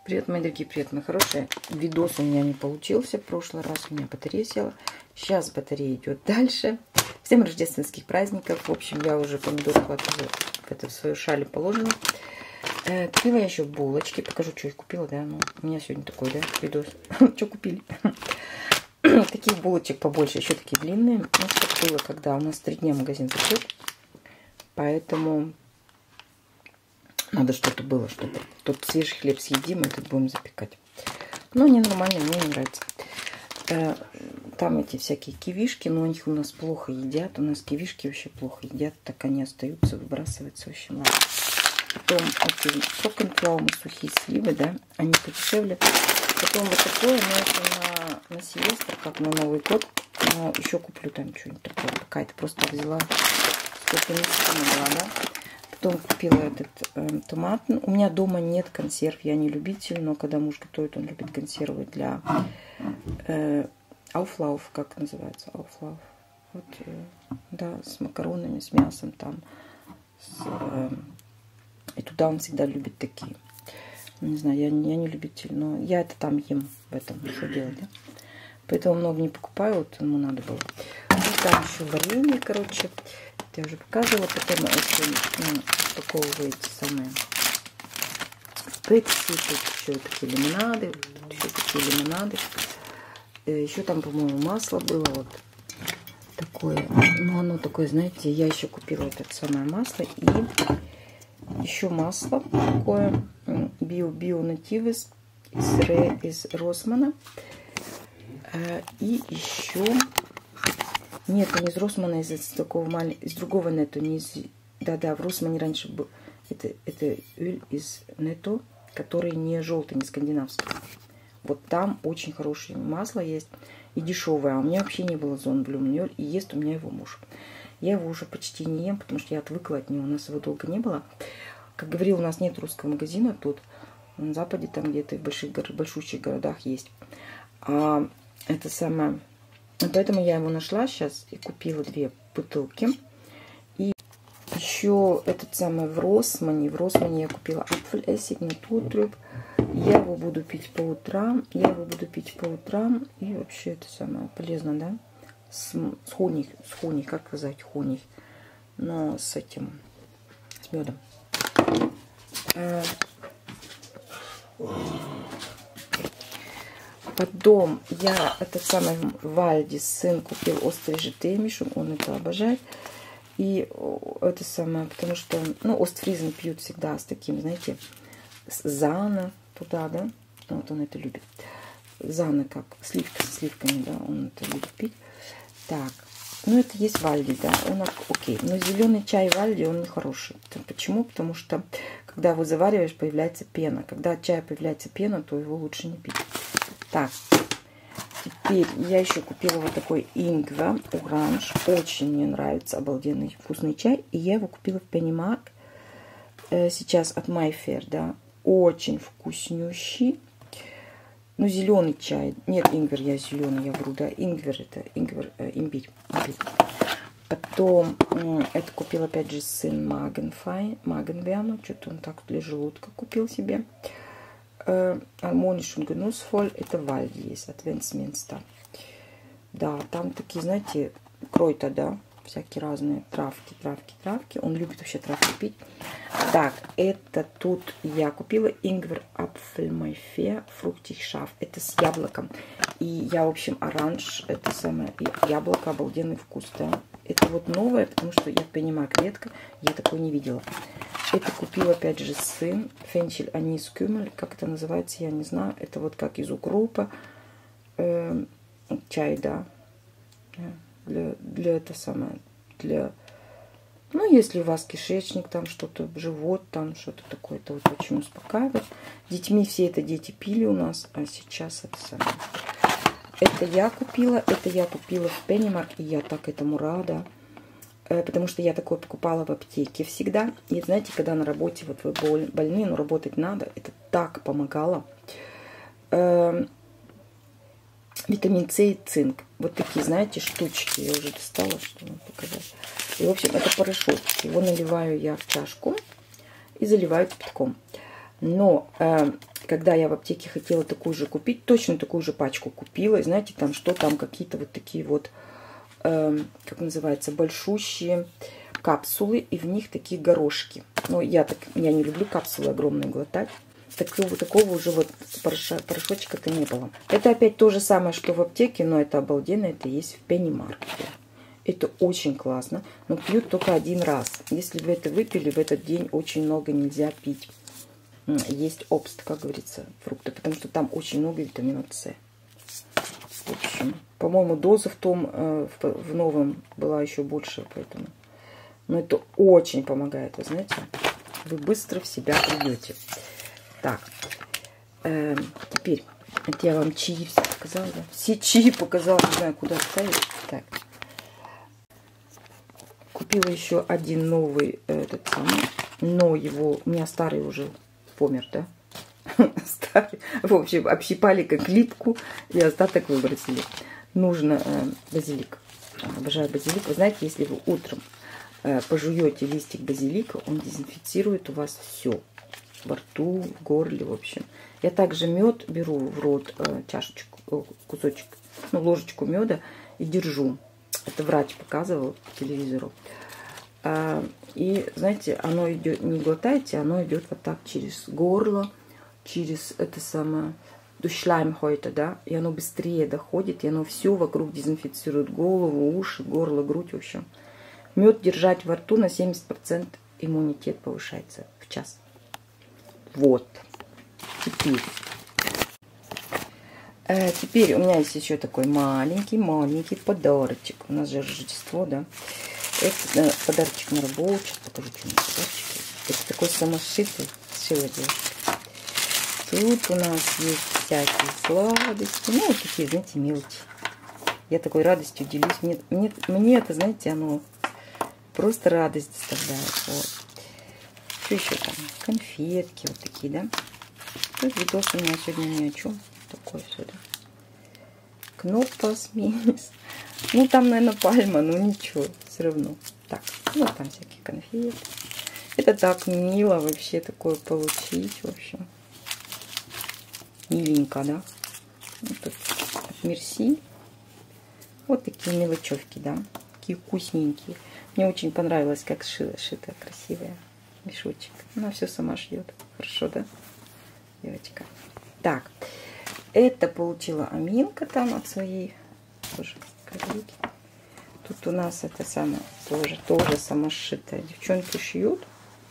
Привет, мои дорогие, привет, мои хорошие. Видос у меня не получился в прошлый раз, у меня батарея села. Сейчас батарея идет дальше. Всем рождественских праздников. В общем, я уже помидорку в свою шаль положила. Купила я еще булочки. Покажу, что я купила, да. Ну, у меня сегодня такой, да, видос. Что купили? Таких булочек побольше, еще такие длинные. Ну, что было, когда у нас 3 дня магазин закрыт. Поэтому надо что-то было, чтобы тут свежий хлеб съедим, этот будем запекать. Ну, они нормальные, мне не нравится. Там эти всякие кивишки, но их у нас плохо едят. У нас кивишки вообще плохо едят, так они остаются, выбрасываются, в общем, ладно. Потом эти соконфлаумы, сухие сливы, да, они подешевле. Потом вот такое, но это на Сильвестр, как на Новый год. Но еще куплю там что-нибудь такое. Какая-то просто взяла, сколько месяцев была, да. Потом купила этот томат. У меня дома нет консерв, я не любитель, но когда муж готовит, он любит консервы для ауфлауф, как называется, ауфлауф. Вот, да, с макаронами, с мясом там. И туда он всегда любит такие. Не знаю, я не любитель, но я это там ем в этом, что делать, да? Поэтому много не покупаю, вот ему надо было. И там еще варенье, короче. Я уже показывала, потом упаковываете самые пепси, тут еще такие лимонады, еще там, по-моему, масло было вот такое, ну оно такое, знаете, я еще купила это самое масло и еще масло такое Bio Natives из Росмана, и еще нет, не из Росмана, из такого маленького, из другого Нетто, не из... Да, в Росмане раньше был. Это Юль из Нетто, который не желтый, не скандинавский. Вот там очень хорошее масло есть и дешевое. А у меня вообще не было Зонблюм, и ест у меня его муж. Я его уже почти не ем, потому что я отвыкла от него, у нас его долго не было. Как говорил, у нас нет русского магазина тут. На Западе там где-то в большущих городах есть. А это самое... Поэтому я его нашла сейчас и купила 2 бутылки. И еще этот самый в Росмане. В Росмане я купила апфель-эссиг Naturtrüb. Я его буду пить по утрам. И вообще это самое полезно, да? С хони, как сказать, хони. Но с этим, с медом. Потом я этот самый Вальдис сын купил острый темишум, он это обожает. И это самое, потому что, ну, остфризен пьют всегда с таким, знаете, с зана туда, да, вот он это любит. Зана как сливка со сливками, да, он это любит пить. Так, ну это есть Вальди, да, он окей. Но зеленый чай Вальди, он не хороший. Почему? Потому что, когда его завариваешь, появляется пена. Когда от чая появляется пена, то его лучше не пить. Так, теперь я еще купила вот такой ингвер, оранж. Очень мне нравится, обалденный вкусный чай. И я его купила в Pennymark. Сейчас от Mayfair, да. Очень вкуснющий. Ну, зеленый чай. Нет, ингвер, я зеленый, я вру, да. Ингвер, это ингвер, имбирь. Потом это купил опять же сын Магенверна. Что-то он так для желудка купил себе. Harmonisch und genussvoll, это Вальди есть, от Вестминстер. Да, там такие, знаете, кройта, да, всякие разные травки. Он любит вообще травки пить. Так, это тут я купила ингвер Apfelmeife Fruchtig Scharf. Это с яблоком. И я, в общем, оранж, это самое, яблоко, обалденный вкус, да. Это вот новое, потому что я понимаю, редко, я такое не видела. Это купил опять же сын. Фенчель анис кюмель. Как это называется, я не знаю. Это вот как из укропа. Чай, да. Для это самое. Для... Ну, если у вас кишечник, там что-то, живот, там что-то такое. Это вот очень успокаивает. Детьми все это дети пили у нас. А сейчас это самое. Это я купила в Pennymark. И я так этому рада. Потому что я такое покупала в аптеке всегда. И знаете, когда на работе, вот вы больны, но работать надо, это так помогало. Витамин С и цинк. Вот такие, знаете, штучки. Я уже достала, чтобы вам показать. И, в общем, это порошочек. Его наливаю я в чашку и заливаю кипятком. Но когда я в аптеке хотела такую же купить, точно такую же пачку купила. И знаете, там что там, какие-то вот такие вот, как называется, большущие капсулы. И в них такие горошки. Но я не люблю капсулы огромные глотать. Такого уже вот порошочка-то не было. Это опять то же самое, что в аптеке, но это обалденно, это есть в Пеннимаркете. Это очень классно, но пьют только один раз. Если вы это выпили, в этот день очень много нельзя пить. Есть обст, как говорится, фрукты, потому что там очень много витамина С. В общем, по-моему, доза в новом была еще больше, поэтому. Но это очень помогает, вы знаете. Вы быстро в себя придете. Так, теперь, это я вам чаи все показала, да? Все чаи показала, не знаю, куда ставить. Так. Купила еще один новый, этот самый, но его, у меня старый уже помер, да? Старый. В общем, общипали как липку и остаток выбросили. Нужно базилик. Обожаю базилик. Вы знаете, если вы утром пожуете листик базилика, он дезинфицирует у вас все. Во рту, в горле, в общем. Я также мед беру в рот, чашечку, кусочек, ну, ложечку меда и держу. Это врач показывал по телевизору. И, знаете, оно идет, не глотайте, оно идет вот так через горло, через это самое, Schleimhäute, да, и оно быстрее доходит, и оно все вокруг дезинфицирует, голову, уши, горло, грудь, в общем. Мед держать во рту на 70% иммунитет повышается в час. Вот. Теперь у меня есть еще такой маленький подарочек. У нас же Рождество, да. Это подарочек на работу. Сейчас покажу, что у меня подарочки. Это такой самошитый. Сшила девушка. Тут у нас есть всякие сладости. Ну, вот такие, знаете, мелочи. Я такой радостью делюсь. Мне это, знаете, оно просто радость доставляет. Вот. Что еще там? Конфетки вот такие, да? Тут видос у меня сегодня ни о чем. Такой сюда. Кнопка смесь. Ну, там, наверное, пальма, но ничего, все равно. Так, ну, там всякие конфеты. Это так мило вообще такое получить, в общем. Миленько, да? Вот тут от Мерси. Вот такие мелочевки, да? Такие вкусненькие. Мне очень понравилось, как шито красивая. Мешочек. Она все сама шьет. Хорошо, да, девочка? Так, это получила Аминка там от своей тоже коллеги. Тут у нас это самое тоже самошитое. Девчонки шьют.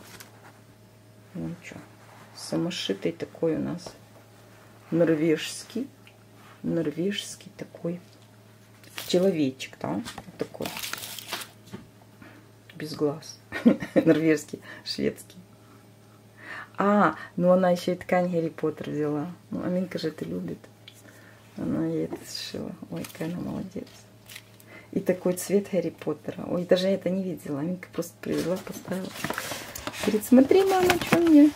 Ну что, самошитый такой у нас норвежский такой человечек, да, вот такой. Без глаз. Норвежский, шведский. Ну она еще и ткань Гарри Поттер взяла. Ну, Аминка же это любит. Она ей это сшила. Ой, какая она молодец. И такой цвет Гарри Поттера. Ой, даже я это не видела. Аминка просто привезла, поставила. Говорит, смотри, мама, что мне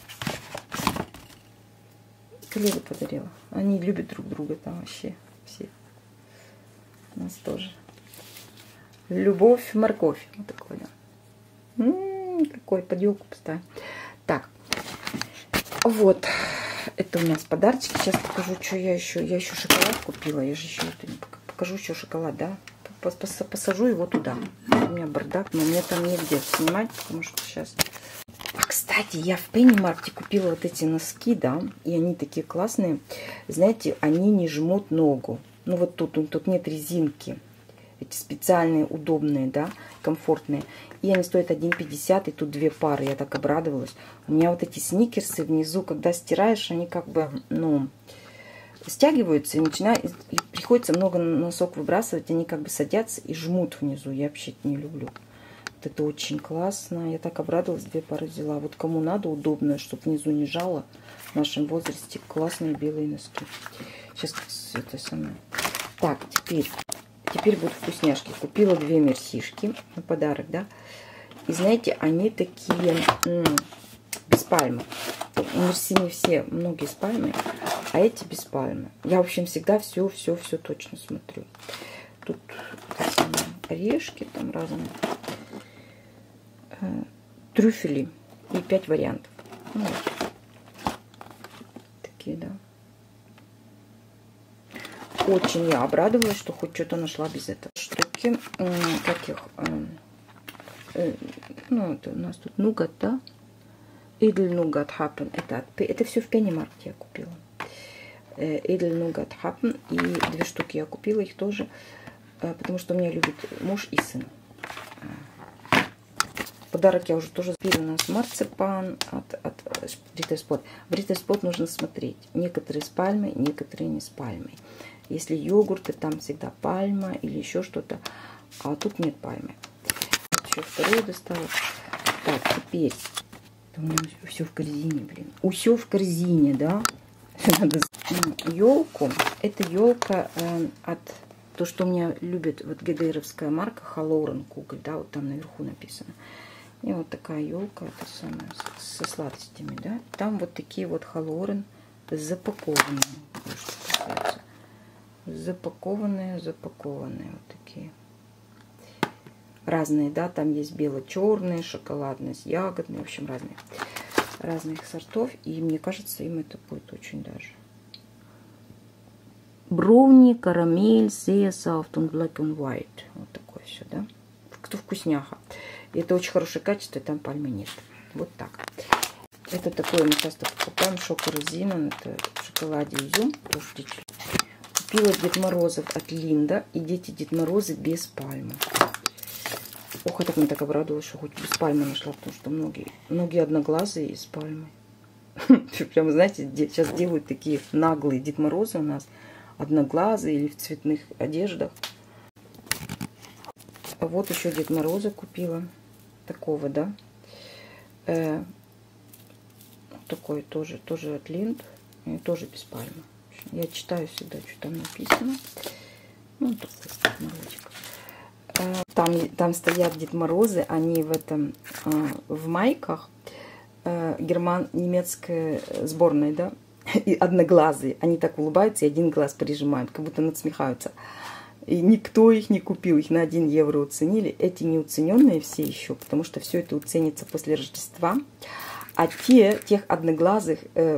коллега подарила. Они любят друг друга там вообще все. У нас тоже. Любовь, морковь. Вот такой, да. Какой под елку поставим. Так. Вот. Это у нас подарочки. Сейчас покажу, что я еще. Я еще шоколад купила. Я же еще это не покажу, еще шоколад, да. Посажу его туда. У меня бардак, но мне там негде снимать, потому что сейчас. Кстати, я в Пеннимаркете купила вот эти носки, да. И они такие классные. Знаете, они не жмут ногу. Ну вот тут нет резинки. Эти специальные, удобные, да, комфортные. И они стоят 1,50, и тут 2 пары. Я так обрадовалась. У меня вот эти сникерсы внизу, когда стираешь, они как бы, ну, стягиваются и приходится много носок выбрасывать. Они как бы садятся и жмут внизу. Я вообще это не люблю. Вот это очень классно. Я так обрадовалась, 2 пары взяла. Вот кому надо, удобно, чтобы внизу не жало. В нашем возрасте классные белые носки. Сейчас это самое. Так, теперь будут вкусняшки. Купила 2 мерсишки на подарок, да. И знаете, они такие без пальмы. Мерси не все, многие с пальмой, а эти без пальмы. Я, в общем, всегда все точно смотрю. Тут орешки там разные. Трюфели и 5 вариантов. Вот. очень я обрадовалась, что хоть что-то нашла без этого. Штуки, как их, ну, это у нас тут нугат, да? Edel Nougat Happen. Это все в Pennymarkt я купила. Edel Nougat Happen. И 2 штуки я купила, их тоже, потому что у меня любит муж и сын. Подарок я уже тоже купила. У нас марципан от Brittle Spot. Brittle Spot нужно смотреть. Некоторые с пальмой, некоторые не с пальмой. Если йогурты, там всегда пальма или еще что-то. А тут нет пальмы. Еще вторую достала. Так, теперь... У меня все в корзине, блин. Все в корзине, да? Надо... Елку. Это елка от... То, что у меня любит вот ГДРовская марка Халорен Кугль, да, вот там наверху написано. И вот такая елка, это самое, со сладостями, да. Там вот такие вот Халорен запакованные. Запакованные вот такие. Разные, да, там есть бело-черные, шоколадные, ягодные, в общем, разных сортов. И мне кажется, им это будет очень даже. Броуни, карамель, сея, soft and black and white. Вот такое все, да. Кто вкусняха. И это очень хорошее качество, и там пальмы нет. Вот так. Это такое мы часто покупаем, шокоразина. Это в шоколаде изюм. Тоже купила Дед Морозов от Линда. И дети Дед Морозы без пальмы. Ох, я так мне так обрадовалась, что хоть без пальмы нашла, потому что многие одноглазые и с пальмой. Прям, знаете, сейчас делают такие наглые Дед Морозы у нас, одноглазые или в цветных одеждах. А вот еще Дед Мороза купила, такого, да. Такой тоже от Линд, тоже без пальмы. Я читаю всегда, что там написано. Ну, такой морозик. Там стоят Дед Морозы, они в майках немецкой сборной, да, и одноглазые. Они так улыбаются и один глаз прижимают, как будто надсмехаются. И никто их не купил, их на 1 евро уценили. Эти неуцененные все еще, потому что все это уценится после Рождества. А тех одноглазых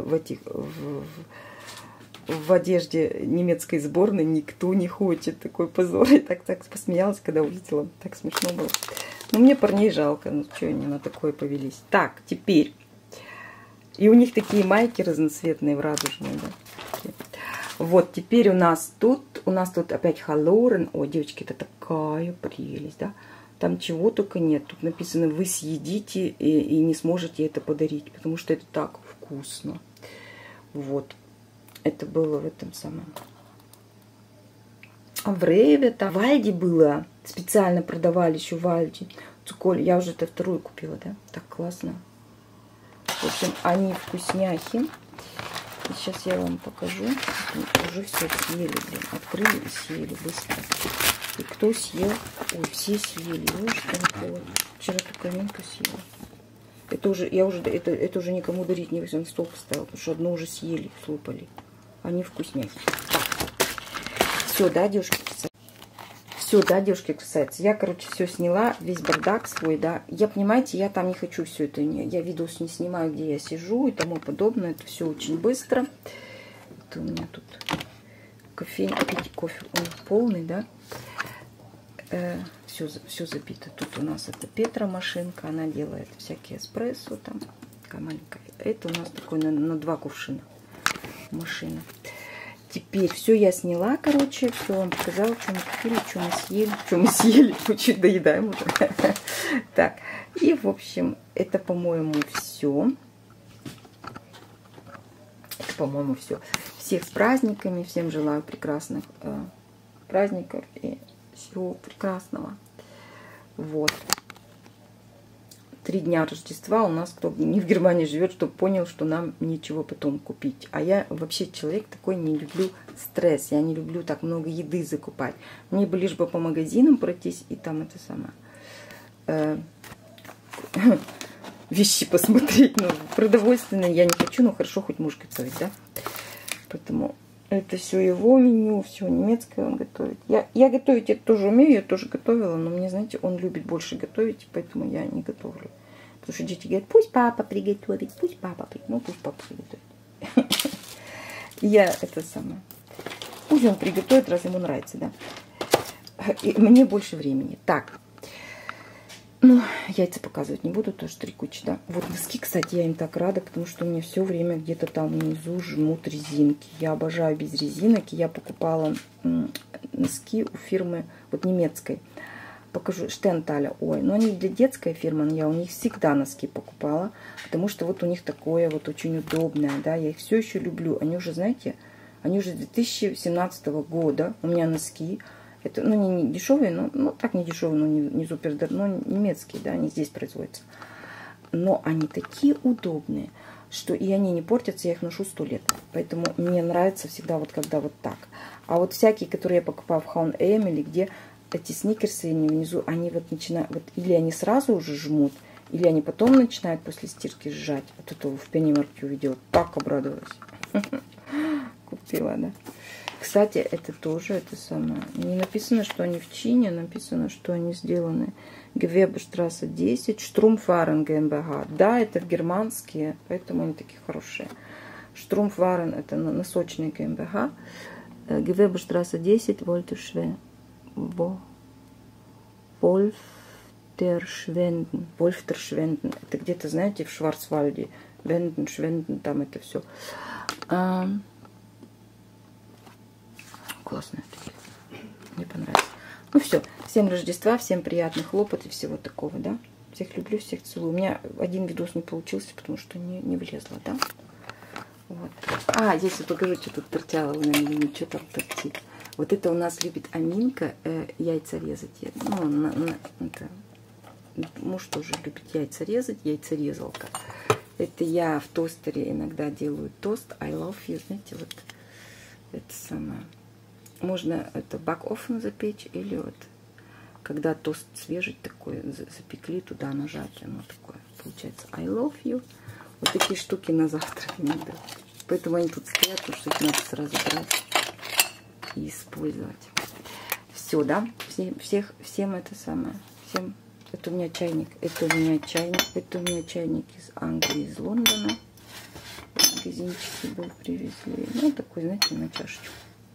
в одежде немецкой сборной никто не хочет. Такой позор. Я так посмеялась, когда увидела. Так смешно было. Но мне парней жалко. Ну, что они на такое повелись. Так, теперь. И у них такие майки разноцветные, радужные. Да? Вот, теперь у нас тут опять Халорен. О, девочки, это такая прелесть, да? Там чего только нет. Тут написано, вы съедите и не сможете это подарить. Потому что это так вкусно. Вот. Это было в этом самом. А в Реве, там в Альде было. Специально продавали еще в Альде. Цуколь. Я уже это вторую купила, да? Так классно. В общем, они вкусняхи. И сейчас я вам покажу. Уже все съели, блин. Открыли и съели быстро. И кто съел? Ой, все съели. Ой, что такое. Вчера только Минка съела. Это уже никому дарить не на стол поставила, потому что одно уже съели, слопали. Они вкусняхи. Все, да, девушки, все, да, девушки, красавицы. Я, короче, все сняла, весь бардак свой, да. Я, понимаете, я там не хочу все это. Я видос не снимаю, где я сижу и тому подобное. Это все очень быстро. Это у меня тут кофейник, кофе, он полный, да. Все забито. Тут у нас это Петра машинка, она делает всякие эспрессо там, такая маленькая. Это у нас такой на 2 кувшина машина. Теперь все я сняла, короче, все вам показала, что мы купили, что мы съели, чуть доедаем уже. Так, и в общем, это, по-моему, все. Это, по-моему, все. Всех с праздниками, всем желаю прекрасных праздников и всего прекрасного. Вот. 3 дня Рождества у нас, кто не в Германии живет, чтобы понял, что нам нечего потом купить. А я вообще человек такой, не люблю стресс. Я не люблю так много еды закупать. Мне бы лишь бы по магазинам пройтись и там это самое вещи посмотреть. Но продовольственные я не хочу, но хорошо хоть муж готовит, да? Поэтому это все его меню, все немецкое он готовит. Я готовить это тоже умею, я тоже готовила, но мне, знаете, он любит больше готовить, поэтому я не готовлю. Потому что дети говорят, пусть папа приготовит, пусть папа приготовит. Ну, пусть папа приготовит. Я это самое. пусть он приготовит, раз ему нравится, да. И мне больше времени. Так. Ну, яйца показывать не буду, тоже 3 кучи, да. Вот носки, кстати, я им так рада, потому что у меня все время где-то там внизу жмут резинки. Я обожаю без резинок. Я покупала носки у фирмы, вот немецкой. Покажу, Штенталя. Ой, но они для детской фирмы, но я у них всегда носки покупала, потому что вот у них такое вот очень удобное, да. Я их все еще люблю. Они уже, знаете, они уже с 2017 года у меня носки. Это, ну, не дешевые, но ну, так не дешевые, но не супер, но немецкие, да, они здесь производятся. Но они такие удобные, что и они не портятся, я их ношу 100 лет. Поэтому мне нравится всегда вот когда вот так. А вот всякие, которые я покупаю в H&M или где, эти сникерсы внизу, они вот начинают, вот или они сразу уже жмут, или они потом начинают после стирки сжать. Вот это в Pennymarket увидела, так обрадовалась. Купила, да. Кстати, это тоже это самое. Не написано, что они в Чине, написано, что они сделаны. Гвебштрассе 10, Штруmpfwaren GmbH. Да, это германские, поэтому они такие хорошие. Штруmpfwaren это носочные GmbH. Гвебштрассе 10, Wolfterschwenden. Это где-то, знаете, в Шварцвальде. Венден, Швенден, там это все. Классно это. Мне понравилось. Ну все. Всем Рождества, всем приятных хлопот и всего такого, да. Всех люблю, всех целую. У меня один видос не получился, потому что не влезла, да. Вот. А, я сейчас покажу, что тут торчало. Вы, наверное, что там торчит. Вот это у нас любит Аминка яйца резать. Ну, это, муж тоже любит яйца резать, яйцерезалка. Это я в тостере иногда делаю тост. I love you, знаете, вот это самое. Можно это бак-оффен запечь, или вот когда тост свежий такой, запекли, туда нажать, оно такое получается. I love you. Вот такие штуки на завтра иногда. Поэтому они тут стоят, потому что их надо сразу брать и использовать. Все, да? Всем это самое. Всем. Это у меня чайник. Это у меня чайник. Это у меня чайник из Англии, из Лондона. Магазинчики был, привезли. Ну, такой, знаете, на чашечку.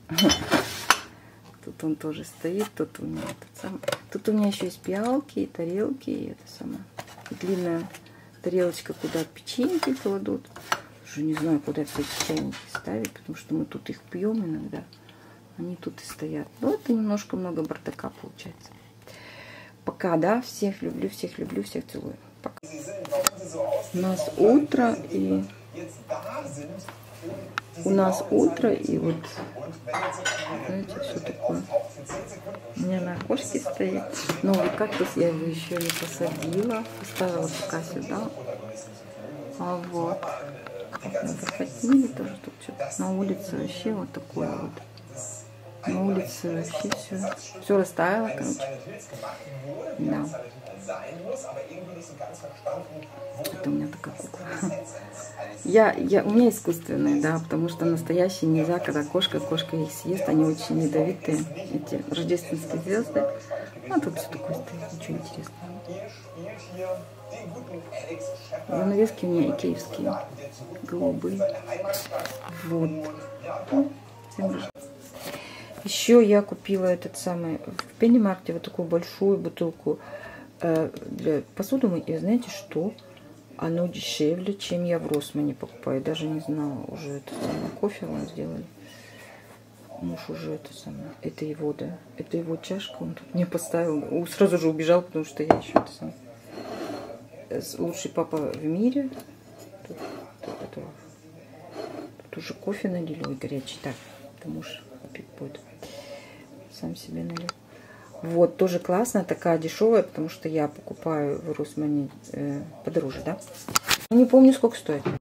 Тут он тоже стоит. Тут у меня этот самый. Тут у меня еще есть пиалки и тарелки. И это самое. Длинная тарелочка, куда печеньки кладут. Уже не знаю, куда все эти чайники ставить, потому что мы тут их пьем иногда. Они тут и стоят. Ну, это немножко много бардака получается. Пока, да, всех люблю, всех целую. Пока. У нас утро и вот, знаете, все такое. У меня на окошке стоит новый кактус, я его еще не посадила, поставила пока сюда. А вот, захотели тоже тут что-то. На улице вообще вот такое вот. На улице вообще все растаяло, короче. Да. Это у меня такая кукла. У меня искусственная, да, потому что настоящие нельзя, когда кошка их съест, они очень ядовитые, эти рождественские звезды. А тут все такое стоит, ничего интересного. Занавески у меня икеевские, голубые. Вот. Еще я купила этот самый в Pennymarket вот такую большую бутылку для посуды. И знаете что? Оно дешевле, чем я в Росмане покупаю. Даже не знала уже это самое. Кофе вам сделали. Муж уже это самое. Это его, да. Это его чашка. Он тут мне поставил. Сразу же убежал, потому что я еще это самое. Лучший папа в мире. Тут уже кофе налили. Ой, горячий. Так, это муж пить будет. Сам себе налил. Вот, тоже классно, такая дешевая, потому что я покупаю в Росмане подороже, да? Не помню, сколько стоит.